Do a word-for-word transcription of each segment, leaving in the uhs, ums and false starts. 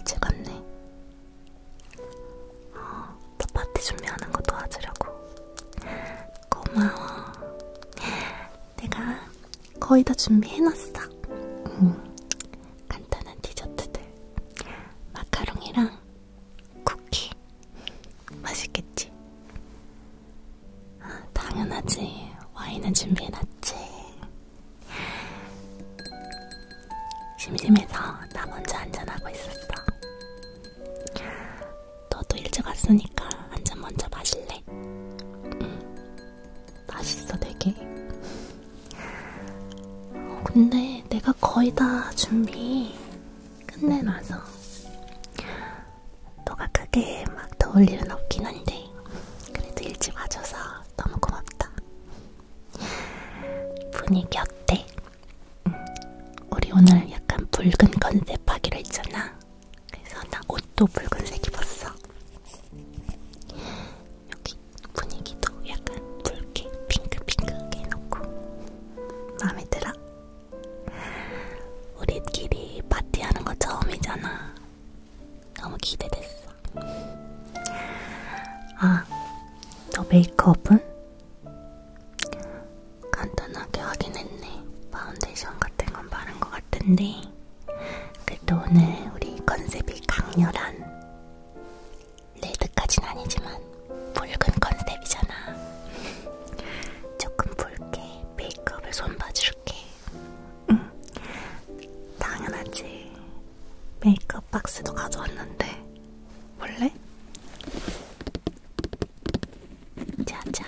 일찍 왔네. 어, 너 파티 준비하는 거 도와주려고. 고마워. 내가 거의 다 준비해놨어. 음, 간단한 디저트들. 마카롱이랑 쿠키. 맛있겠지? 아, 당연하지. 와인은 준비해놨지. 심심해서 나 먼저 한잔하고 있었어. 너도 일찍 왔으니까 한 잔 먼저 마실래? 음, 맛있어 되게. 어, 근데 내가 거의 다 준비 끝내놔서 너가 크게 막 더울 일은 없긴 한데 그래도 일찍 와줘서 너무 고맙다. 분위기 어때? 응. 우리 오늘 약간 붉은 컨셉 하기로 했잖아. 그래서 나 옷도 붉은색 입었어. 여기 분위기도 약간 붉게 핑크핑크하게 해놓고 마음에 들어? 우리끼리 파티하는 거 처음이잖아. 너무 기대됐어. 아, 너 메이크업은? 간단하게 하긴 했네. 파운데이션 같은 건 바른 것 같은데 그래도 오늘 우리 컨셉이 강렬한 레드까진 아니지만 붉은 컨셉이잖아. 조금 붉게 메이크업을 손봐줄게. 응, 당연하지. 메이크업 박스도 가져왔는데 볼래? 짜잔.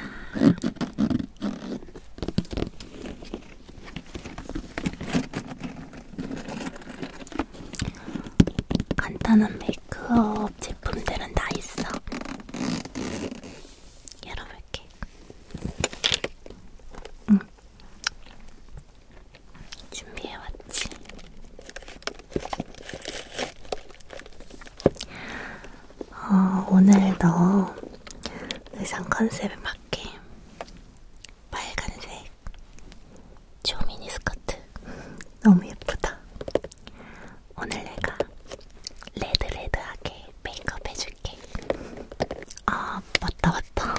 간단한 메이크업 제품들은 다 있어. 열어볼게. 응. 준비해왔지. 어, 오늘 너 의상 컨셉에 맞게 빨간색 초미니 스커트 너무 예쁘다. 오늘 내가 레드레드하게 메이크업 해줄게. 아, 맞다 맞다.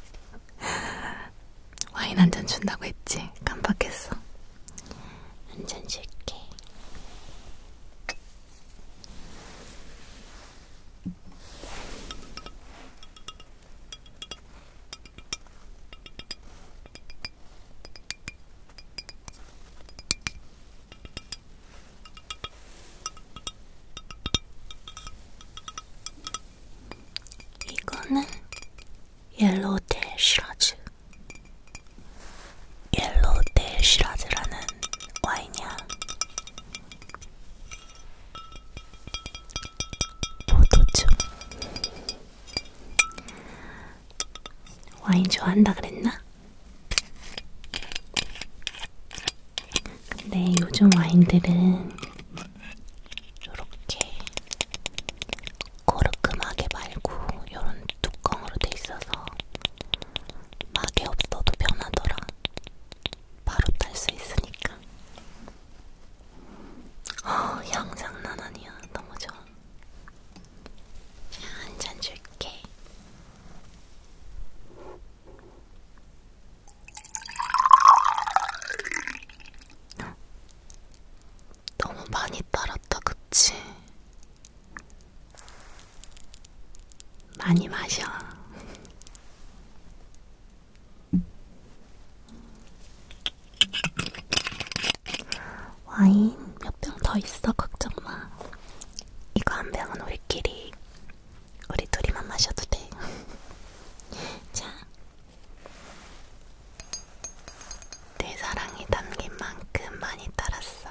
와인 한 잔 준다고 했지? 깜빡했어. 한 잔 줄게. 이거는 옐로우텔 시라즈. 옐로우텔 시라즈라는 와인이야. 포도주. 와인 좋아한다 그랬나? 근데 요즘 와인들은 요렇게 고르크마개 말고 요런 뚜껑으로 돼 있어서 막이 없어도 편하더라. 바로 딸 수 있으니까. 어, 향 장난 아니야. 너무 좋아. 자, 한 잔 줄게. 너무 많이 따랐다, 그치? 많이 마셔. 와인 몇 병 더 있어. 걱정 마. 이거 한 병은 우리끼리, 우리 둘이만 마셔도 돼. 자, 내 사랑이 담긴 만큼 많이 따랐어.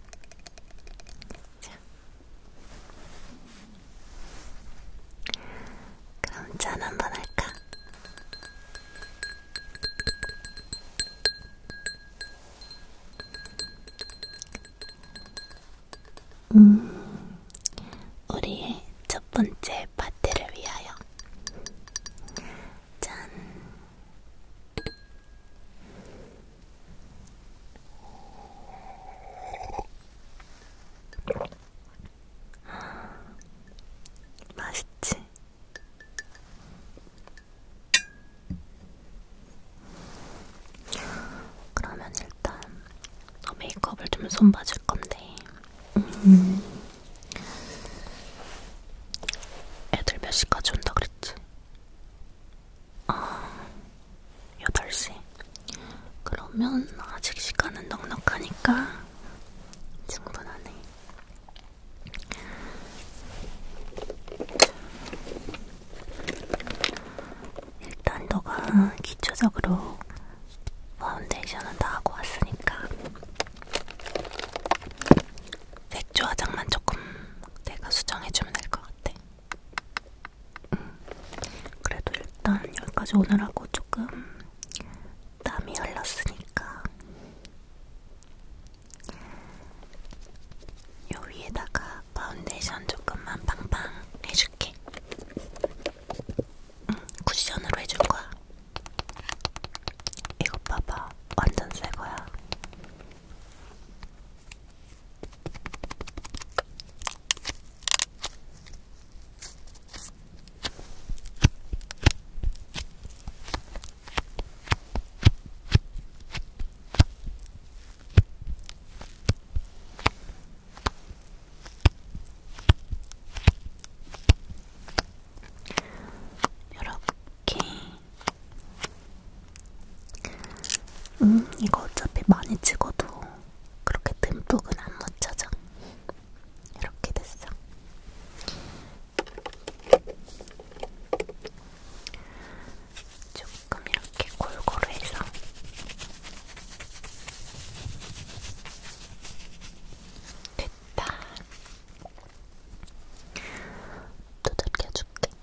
자, 그럼 짠 한번 할까? 음, 우리의 첫 번째 파티를 위하여. 짠. 좀 봐줄 건데. 음. 애들 몇 시까지 온다 그랬지? 아, 여덟 시. 그러면 아직 시간은 넉넉하니까 충분하네. 일단 너가 기초적으로 파운데이션은 다 하고 왔으니까 색조 화장만 조금 내가 수정해주면 될 것 같아. 음, 그래도 일단 여기까지 오느라고 조금 땀이 흘렀으니까 요 위에다가 파운데이션 조금만 팡팡 해줄게. 응, 쿠션으로 해줄 거야. 이거 봐봐, 완전 새 거야. 이렇게. 음, 이거 어차피 많이 찍어도 그렇게 듬뿍은 안 묻혀져. 이렇게 됐어. 조금 이렇게 골고루 해서 됐다. 두들겨줄게.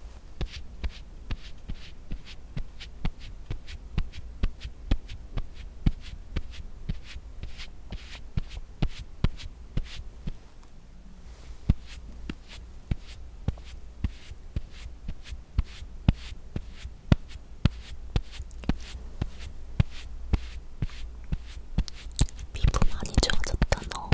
피부 많이 좋아졌다 너.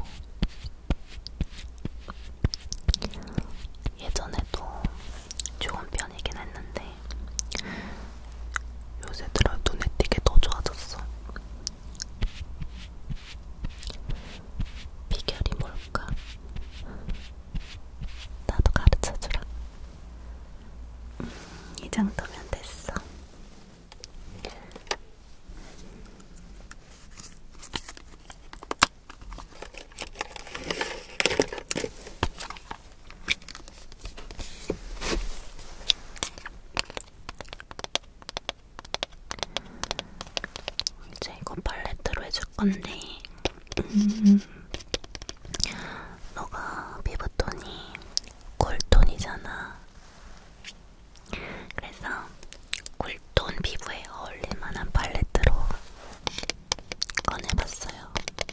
예전에도 좋은 편이긴 했는데 요새 들어 눈에 띄게 더 좋아졌어. 비결이 뭘까? 나도 가르쳐주라. 음, 이 정도면 됐어. 이제 이거 팔레트로 해줄 건데, 음, 너가 피부톤이 쿨톤이잖아. 그래서 쿨톤 피부에 어울릴 만한 팔레트로 꺼내봤어요.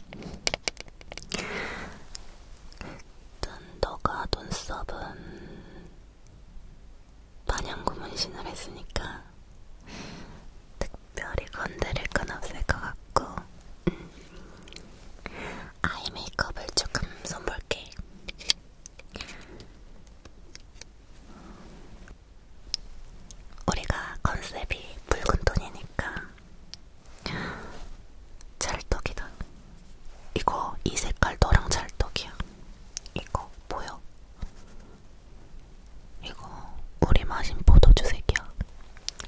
일단 너가 눈썹은 반영구 문신을 했으니까 특별히 건드릴 건 없을 것 같고, 음, 아이 메이크업을 조금 손볼게. 우리가 컨셉이 붉은 톤이니까 찰떡이다. 이거 이 색깔 너랑 찰떡이야. 이거 보여? 이거 우리 마신 포도주색이야.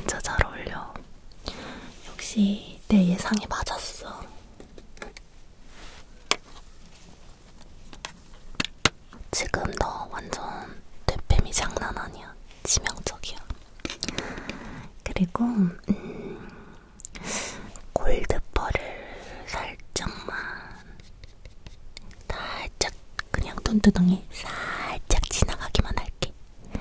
진짜 잘 어울려. 역시 내 예상이 맞았어. 지금 너 완전 되빼미 장난 아니야. 치명적이야. 그리고 음, 골드펄을 살짝만 살짝 그냥 눈두덩이 살짝 지나가기만 할게.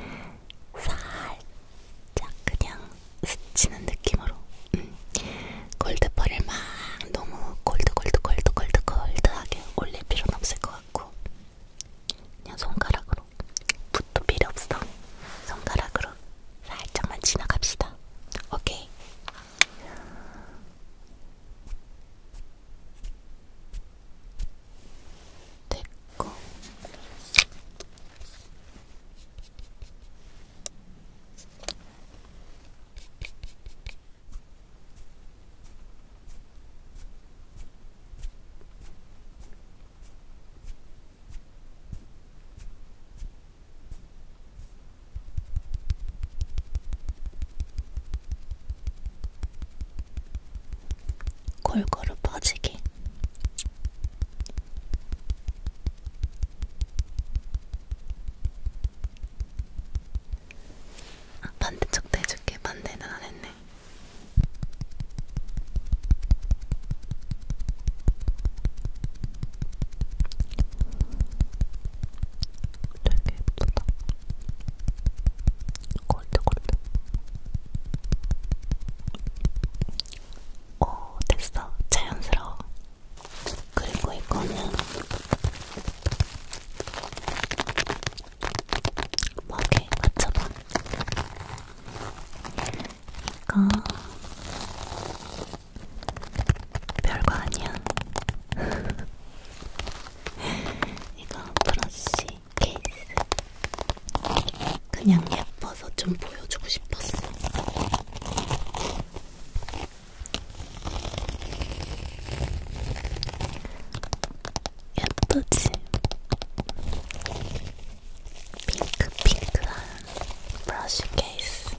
살짝 그냥 스치는 느낌으로. 음. 골드펄을 막 너무 골드 골드 골드 골드 골드하게 올릴 필요는 없을 것 같고 그냥 손가락으로 붓도 필요 없어. 손가락으로 살짝만 지나갑시다. 오케이. 됐고 골고루 퍼지게. 아, 반대쪽도 해줄게. 반대는 안 했네. 되게 예쁘다. 골드 골드. 오, 됐어. 자연스러워. 그리고 이거는 목에 맞춰봐. 이거 별거 아니야. 이거 브러쉬 케이스. 그냥 예뻐서 좀 보여주고 싶었어. 예쁘지? 핑크 핑크한 브러쉬 케이스.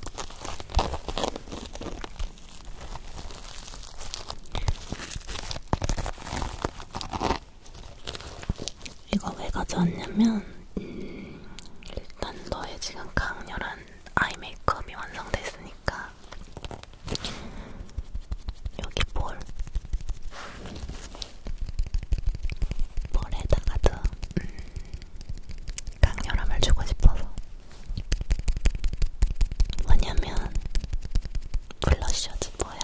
이거 왜 가져왔냐면 음, 일단 너의 지금 강렬한 아이 메이크업이 완성됐으니까 여기 볼 볼에다가도 음, 강렬함을 주고 싶어서. 뭐냐면 블러셔지 뭐야.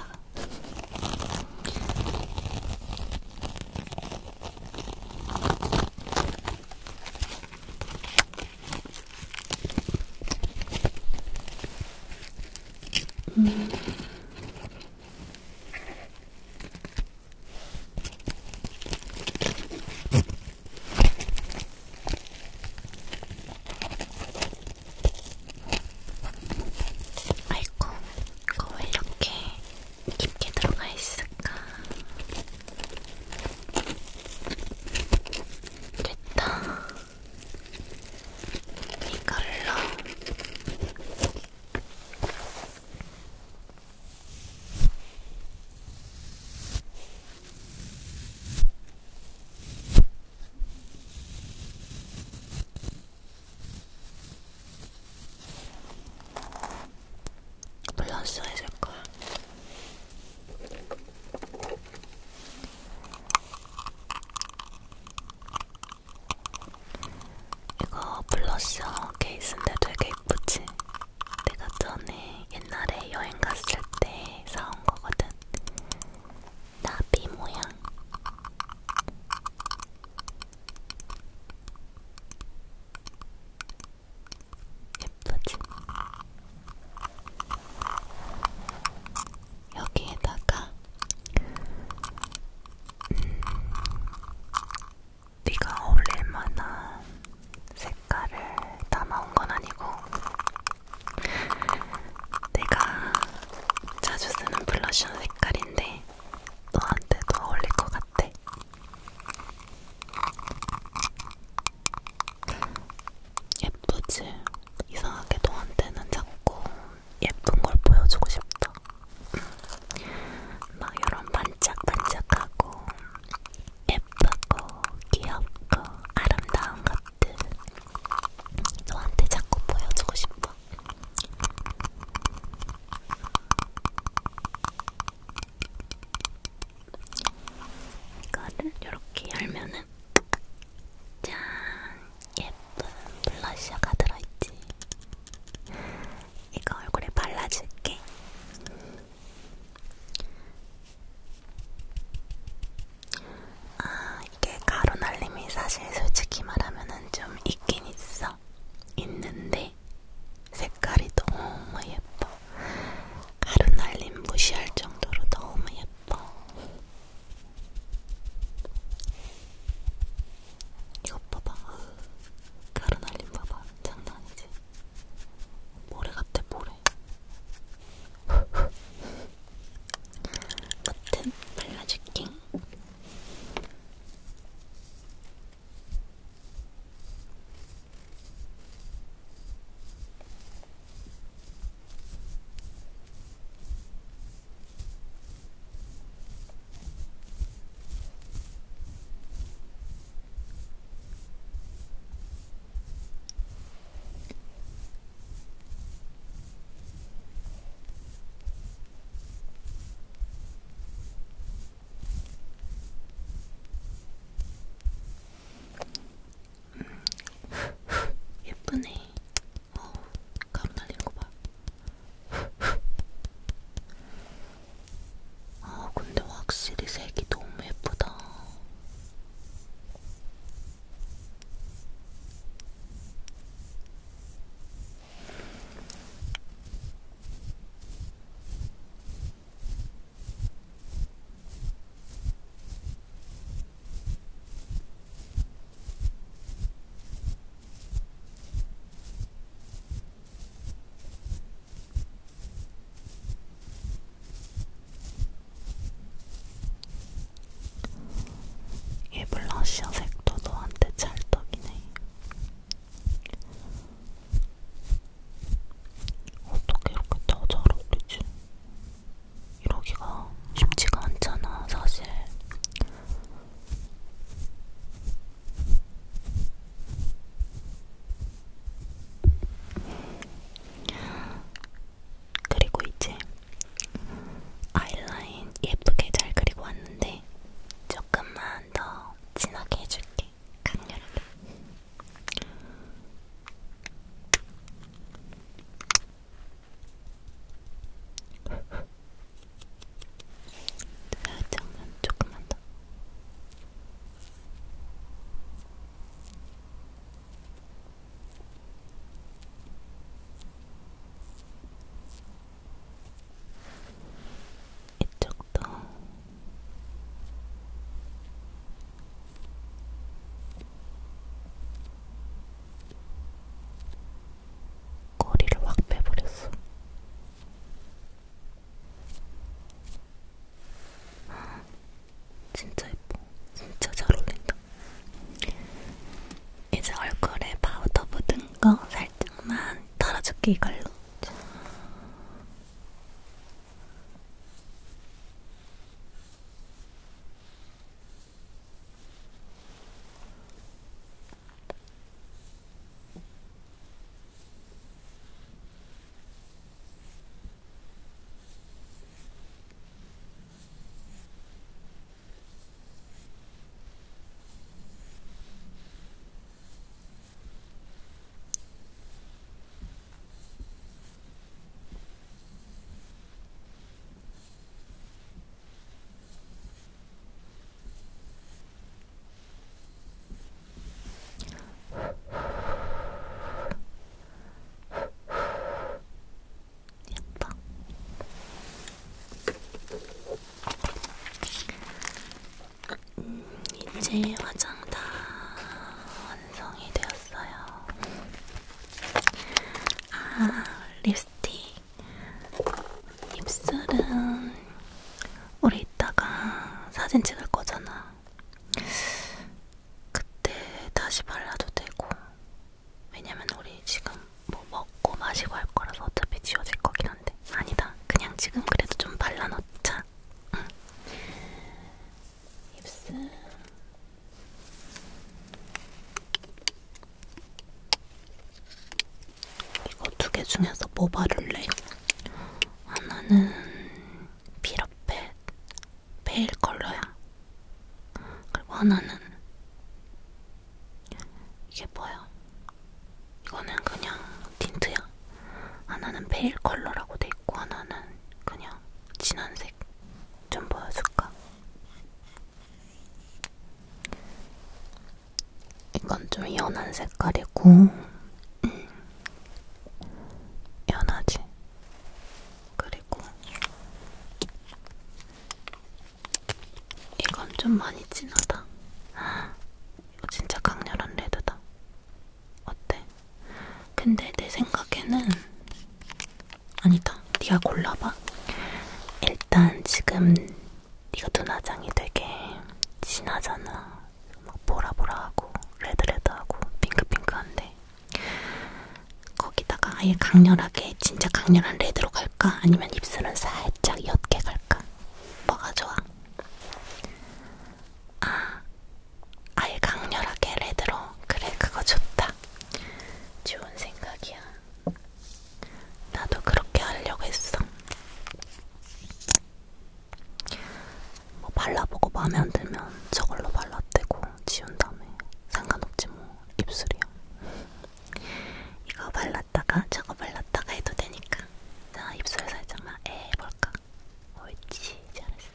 이걸로. 이제 화장 다 완성이 되었어요. 아, 립스틱. 입술은 우리 이따가 사진 찍을 거잖아. 그때 다시 발라도 되고. 왜냐면 우리 지금 뭐 먹고 마시고 할 거라서 어차피 지워질 거긴 한데. 아니다. 그냥 지금 그래도 좀 발라놓자. 응. 입술. 두 개 중에서 뭐 바를래? 하나는 피러펫 페일 컬러야. 그리고 하나는 이게 뭐야? 이거는 그냥 틴트야. 하나는 페일 컬러라고 돼 있고 하나는 그냥 진한 색. 좀 보여줄까? 이건 좀 연한 색깔이고 연하지? 그리고 이건 좀 많이 진하다. 이거 진짜 강렬한 레드다. 어때? 근데 내 생각에는 아니다. 네가 골라봐. 일단 지금 네가 눈화장이 되게 진하잖아. 막 보라보라하고 레드레드하고 핑크핑크한데 거기다가 아예 강렬하게 진짜 강렬한 레드로 갈까? 아니면 입술은 살짝 옅게 갈까? 뭐가 좋아? 아, 아예 강렬하게 레드로. 그래, 그거 좋다. 좋은 생각이야. 나도 그렇게 하려고 했어. 뭐 발라보고 마음에 안 들면 저걸로 발라대고 지운 다음에 상관없지 뭐. 입술이야. 이거 발랐다가 저거 발랐다가 해도 되니까. 자, 입술 살짝만 에 해볼까? 옳지, 잘했어.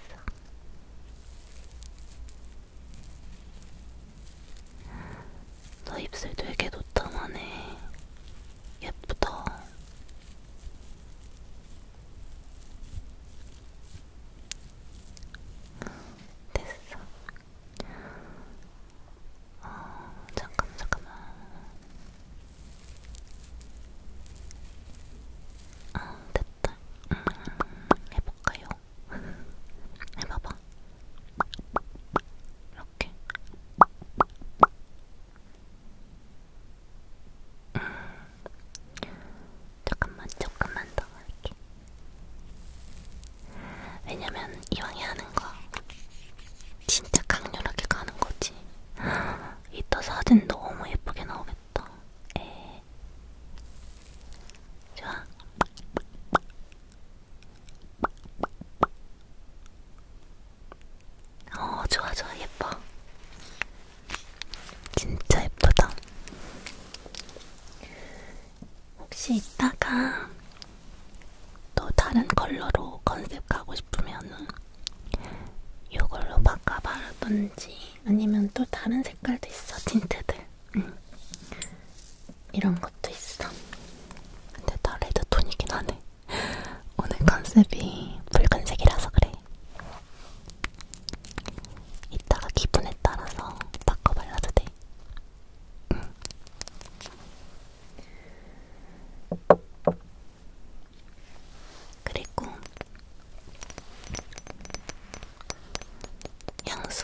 너 입술 되게 노tam하네. 예쁘다. 됐어. 어, 잠깐만, 잠깐만. 아, 됐다. 음, 해볼까요? 해봐봐. 이렇게. 음, 잠깐만, 조금만 더 할게. 왜냐면 이왕에 하는 거 진짜 강렬하게 가는 거지. 이따 사진 너무 예쁘게 나오겠다. 에. 좋아. 어, 좋아, 좋아. 예뻐. 진짜 예쁘다. 혹시 이따가 또 다른 컬러로 컨셉 가고 싶으면은 이걸로 바꿔 바르던지 아니면 또 다른 색깔도 있어. 틴트들. 응. 이런 것도 있어. 근데 다 레드톤이긴 하네. 오늘 컨셉이 붉은색이라서 그래. 이따가 기분에 따라서 바꿔 발라도 돼. 응. 그리고 향수.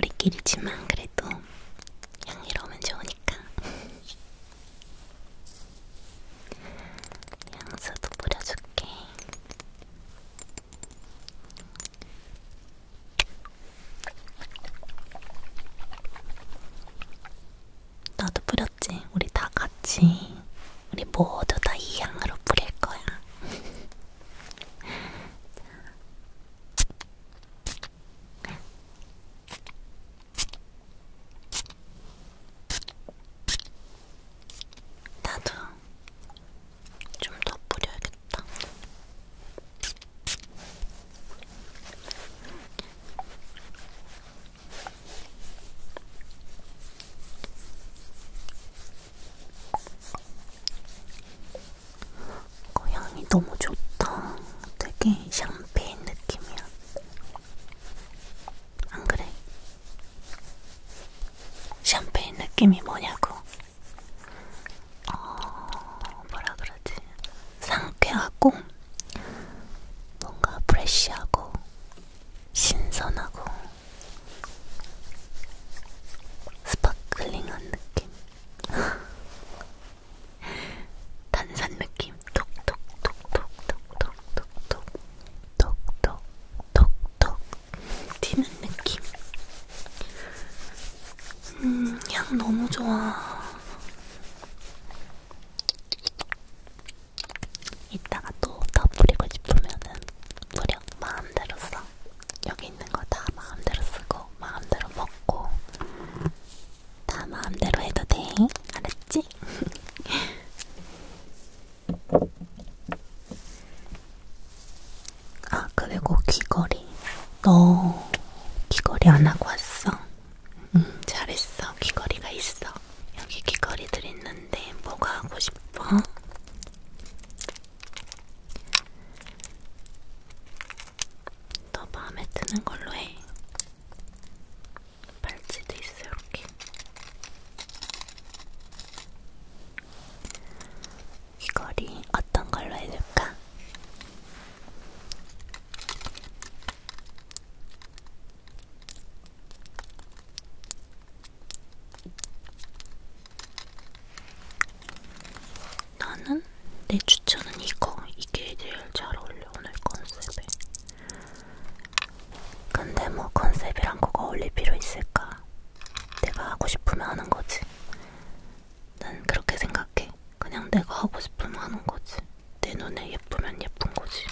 우리끼리지만 그래도 향이로우면 좋으니까. 되게 샴페인 느낌이야. 안 그래? 샴페인 느낌이 뭐냐고? 어, 뭐라 그러지? 상쾌하고 뭔가 프레쉬하고 신선하고 스파클링한 느낌. 탄산 느낌. 톡톡톡톡톡톡톡톡톡톡 튀는 느낌. 음, 향 너무 좋아. 이따가 또 더 뿌리고 싶으면은 뿌려. 마음대로 써. 여기 있는 거 다 마음대로 쓰고 마음대로 먹고 다 마음대로 해도 돼. 알았지? 아, 그리고 귀걸이. 너 귀걸이 안 하고 왔어? 응, 잘했어. 귀걸이가 있어. 여기 귀걸이들 있는데 뭐가 하고 싶어? 너 마음에 드는 걸로 해. 팔찌도 있어, 이렇게. 귀걸이 어떤 걸로 해줄까? 나는 내 추천은 이거. 이게 제일 잘 어울려, 오늘 컨셉에. 근데 뭐 컨셉이랑 그거 어울릴 필요 있을까? 내가 하고 싶으면 하는 거지. 난 그렇게 생각해. 그냥 내가 하고 싶으면 하는 거지. 내 눈에 예쁘면 예쁜 거지.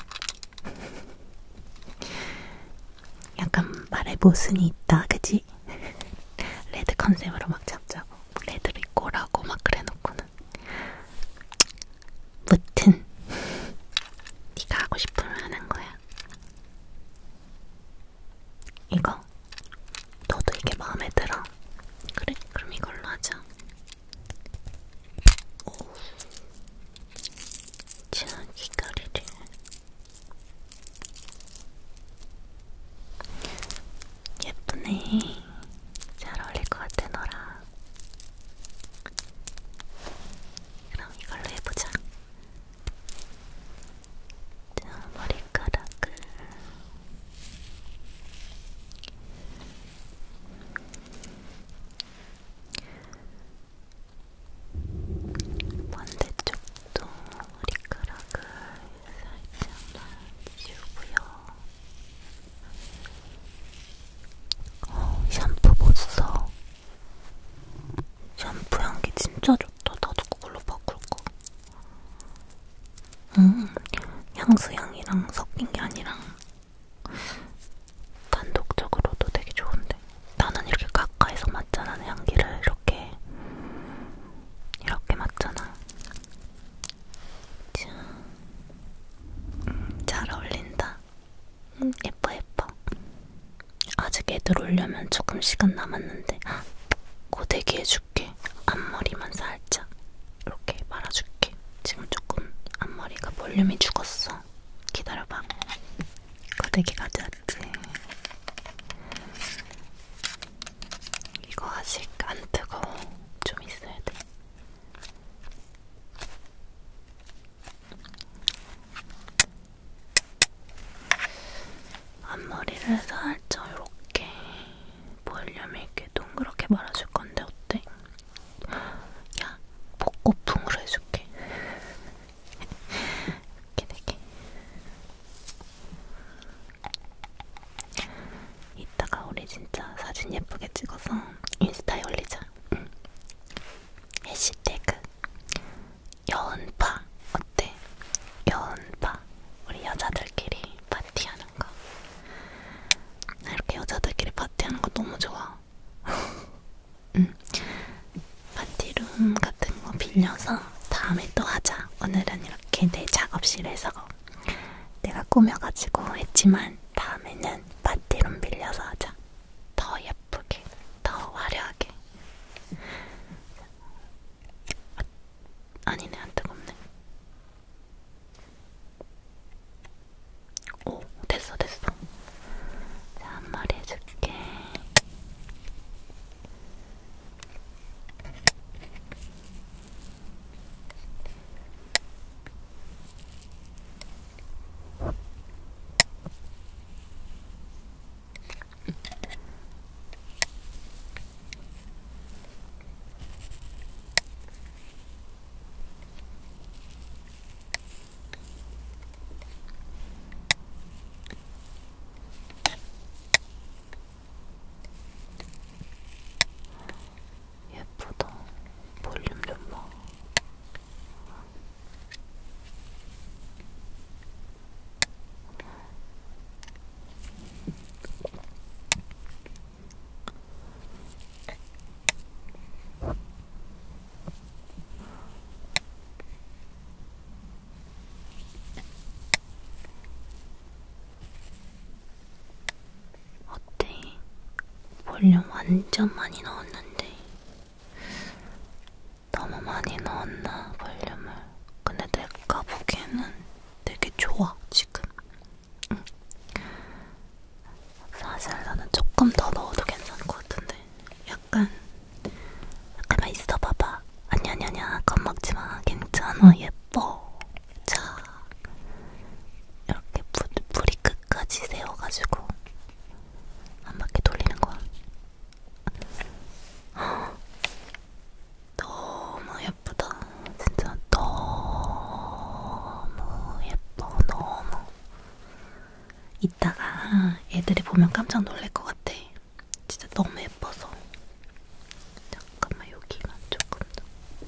약간 말에 모순이 있다, 그지? 레드 컨셉으로 막 잡자고. 레드로 입고 오라고 막 그래놓고는. 무튼 네가 하고 싶으면 하는 거야. 이거 너도 이게 마음에 들어? 그래? 그럼 이걸로 하자. 오. 자, 귀걸이를 예쁘네. 잘 어울릴 것 같아, 너랑. 그럼 이걸로 해보자. 자, 머리카락을 반대쪽도 머리카락을 살짝만 지우고요. 어, 샴푸 못 써. 샴푸 향기 진짜 좋다. 나도 그걸로 바꿀까? 음, 향수 향이랑 섞인 게 아니라 단독적으로도 되게 좋은데. 나는 이렇게 가까이서 맡잖아, 향기를. 이렇게 이렇게 맡잖아. 자, 음, 잘 어울린다. 음, 예뻐 예뻐. 아직 애들 오려면 조금 시간 남았는데 고데기 해줄게. 앞머리만 살짝 이렇게 말아줄게. 지금 조금 앞머리가 볼륨이 죽었어. 기다려봐. 고데기 가져왔지. 이거 아직 안 뜨거워. 좀 있어야 돼. 앞머리를 살짝 이렇게 볼륨 있게 동그랗게 말아줄 건데 어때? 야, 복고풍으로 해줄게. 이렇게 되게. 이따가 우리 진짜 사진 예쁘게 찍어서 인스타에 올리자. 응. 해시태그 여운파 어때? 여운파. 우리 여자들끼리 파티하는 거. 나 이렇게 여자들끼리 파티하는 거 너무 좋아. 응. 파티룸 같은 거 빌려서 다음에 또 하자. 오늘은 이렇게 내 작업실에서 내가 꾸며가지고 했지만 다음에는 파티룸 빌려서 하자. 더 예쁘게, 더 화려하게. 아, 아니네, 안 뜨겁네. 볼륨 완전 많이 넣었는데 너무 많이 넣었나 볼륨을. 근데 내가 보기에는 되게 좋아 지금. 응. 사실 나는 조금 더 넣어도 괜찮을 것 같은데. 약간 잠깐만 있어봐봐. 아니 아니 아니야 겁먹지마. 괜찮아 예뻐. 자 이렇게 부, 뿌리 끝까지 세워가지고 한 바퀴 돌리는 거야. 너무 예쁘다. 진짜 너무 예뻐. 너무. 이따가 애들이 보면 깜짝 놀랄 것 같아. 진짜 너무 예뻐서. 잠깐만 여기만 조금 더.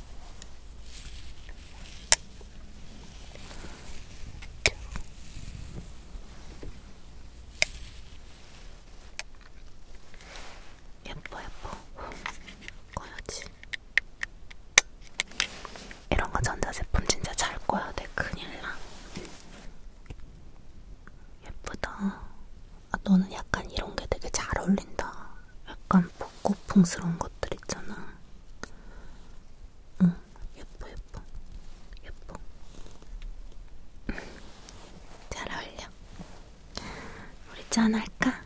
예뻐 예뻐. 꺼야지. 이런 거 전자제품 진짜 잘 꺼야 돼. 큰일 나. 예쁘다. 아, 너는 약간 이런 게 되게 잘 어울린다. 약간 복고풍스러운 것들 있잖아. 응, 예뻐 예뻐 예뻐. 잘 어울려. 우리 짠할까?